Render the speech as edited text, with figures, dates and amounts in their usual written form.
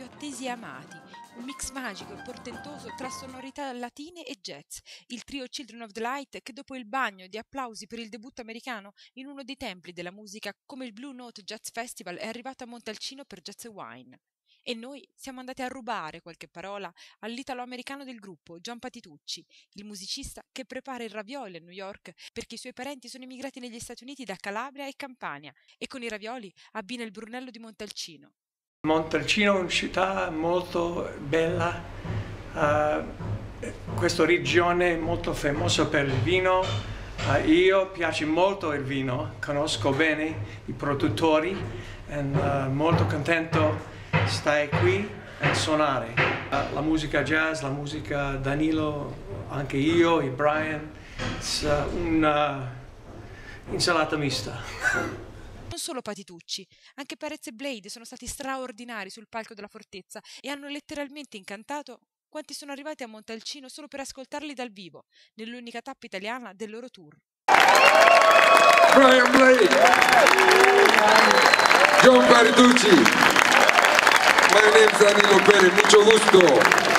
attesi e amati, un mix magico e portentoso tra sonorità latine e jazz, il trio Children of the Light che dopo il bagno di applausi per il debutto americano in uno dei templi della musica come il Blue Note Jazz Festival è arrivato a Montalcino per Jazz e Wine. E noi siamo andati a rubare qualche parola all'italo-americano del gruppo, Gian Patitucci, il musicista che prepara il ravioli a New York perché i suoi parenti sono emigrati negli Stati Uniti da Calabria e Campania e con i ravioli abbina il Brunello di Montalcino. Montalcino è una città molto bella, questa regione è molto famosa per il vino. Io piace molto il vino, conosco bene i produttori e molto contento stai qui a suonare. La musica jazz, la musica Danilo, anche io e Brian, una insalata mista. Non solo Patitucci, anche Perez e Blade sono stati straordinari sul palco della Fortezza e hanno letteralmente incantato quanti sono arrivati a Montalcino solo per ascoltarli dal vivo, nell'unica tappa italiana del loro tour. Brian Blade, Gian Patitucci, my name is Danilo Perez, mucho gusto.